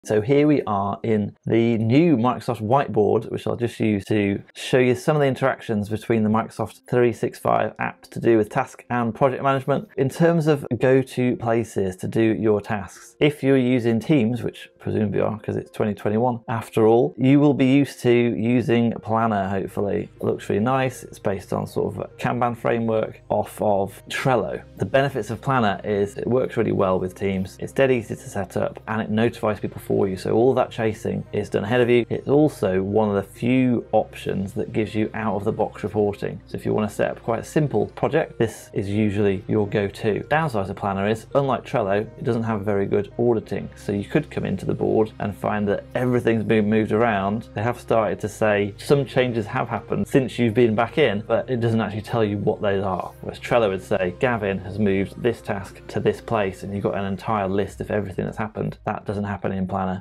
So here we are in the new Microsoft Whiteboard, which I'll just use to show you some of the interactions between the Microsoft 365 apps to do with task and project management in terms of go-to places to do your tasks. If you're using Teams, which presumably you are because it's 2021 after all, you will be used to using Planner, hopefully. It looks really nice. It's based on sort of a Kanban framework off of Trello. The benefits of Planner is it works really well with Teams. It's dead easy to set up and it notifies people for you, so all that chasing is done ahead of you. It's also one of the few options that gives you out-of-the-box reporting. So if you want to set up quite a simple project, this is usually your go-to. Downside of Planner is, unlike Trello, it doesn't have very good auditing. So you could come into the board and find that everything's been moved around. They have started to say some changes have happened since you've been back in, but it doesn't actually tell you what those are. Whereas Trello would say, Gavin has moved this task to this place, and you've got an entire list of everything that's happened. That doesn't happen in Planner.